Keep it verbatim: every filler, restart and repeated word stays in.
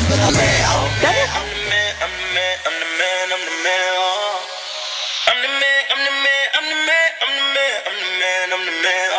but I'm man. That is. I'm the man, I'm the man, I'm the man, I'm the man. Oh. I'm the man, I'm the man, I'm the man, I'm the man, I'm the man, I'm the man.